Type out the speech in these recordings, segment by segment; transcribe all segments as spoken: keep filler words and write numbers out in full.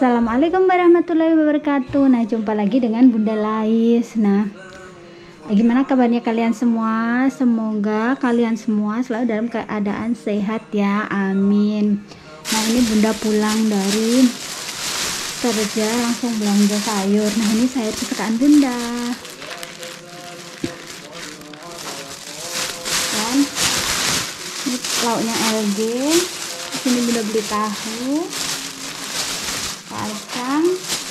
Assalamualaikum warahmatullahi wabarakatuh. Nah, jumpa lagi dengan Bunda Lais. Nah, gimana kabarnya kalian semua? Semoga kalian semua selalu dalam keadaan sehat ya, amin. Nah, ini Bunda pulang dari kerja langsung belanja sayur. Nah, ini sayur kesukaan Bunda. Dan ini lauknya L G. Di sini Bunda beli tahu, kacang,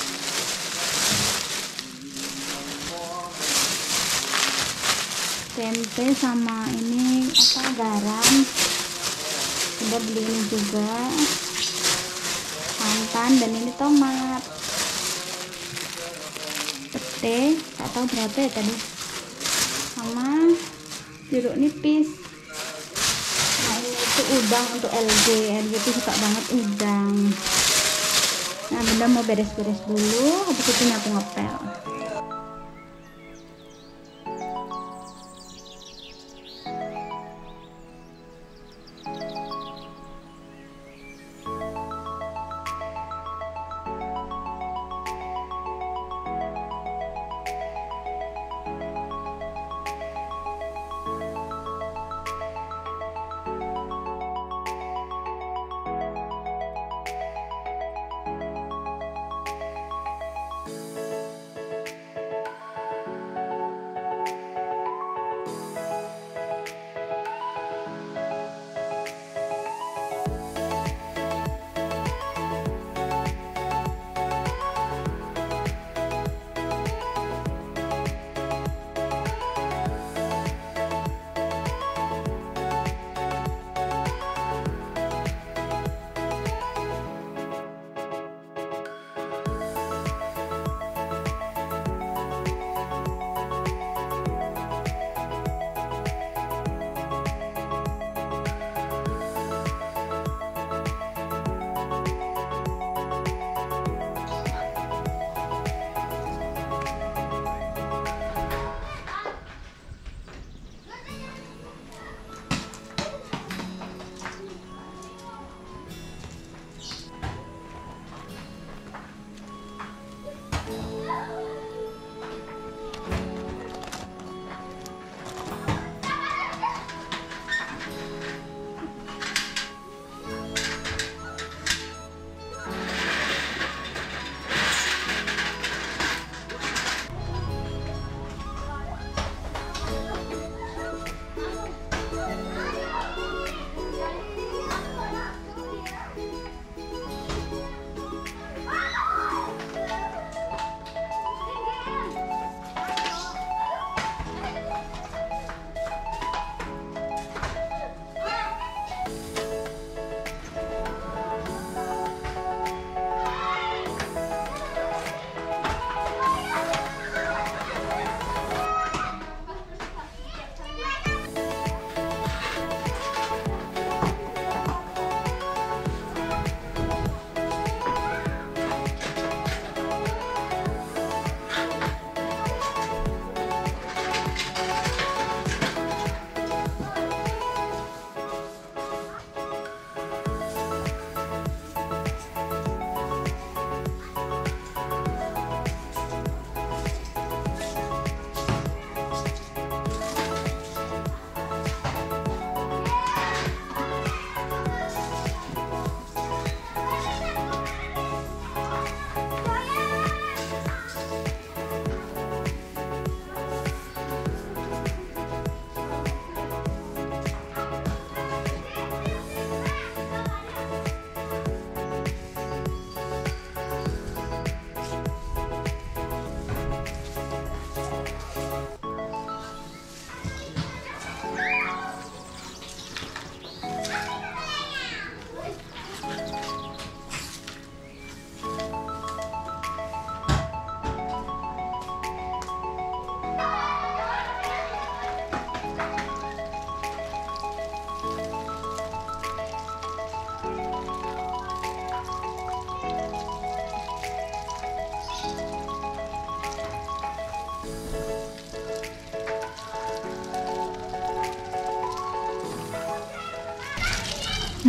tempe, sama ini apa garam. Bunda beli ini juga santan, dan ini tomat, pete atau berapa ya tadi, sama jeruk nipis. Nah, ini itu udang untuk L G. L G itu suka banget udang. Nah, Bunda mau beres-beres dulu, habis itu nyapu ngepel.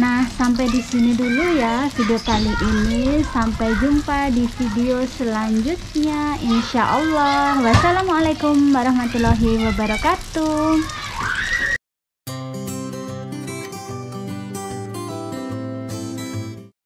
Nah, sampai di sini dulu ya video kali ini. Sampai jumpa di video selanjutnya, insya Allah. Wassalamualaikum warahmatullahi wabarakatuh.